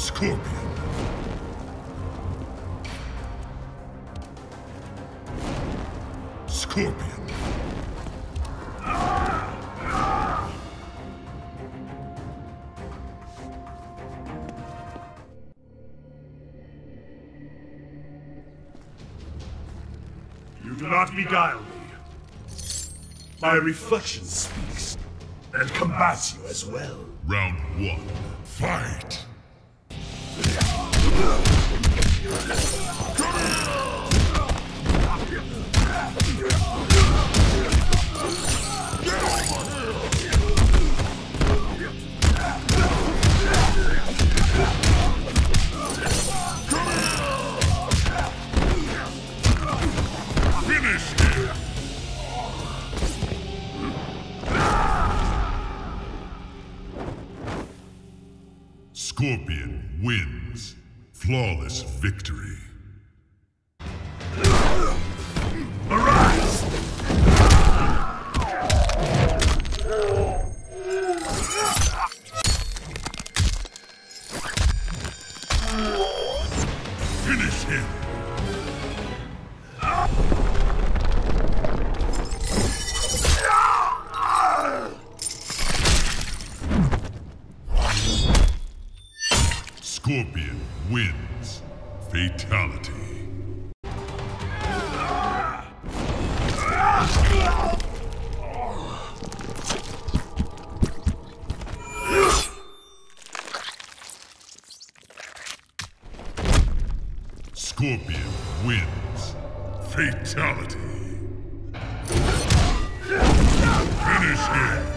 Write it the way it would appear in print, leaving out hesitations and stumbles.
Scorpion. Scorpion. You do not beguile me. My reflection speaks and combats you as well. Round 1. Fight! Finish him! Scorpion wins. Flawless victory. Arise! Finish him! Scorpion wins. Fatality. Scorpion wins. Fatality. Finish him.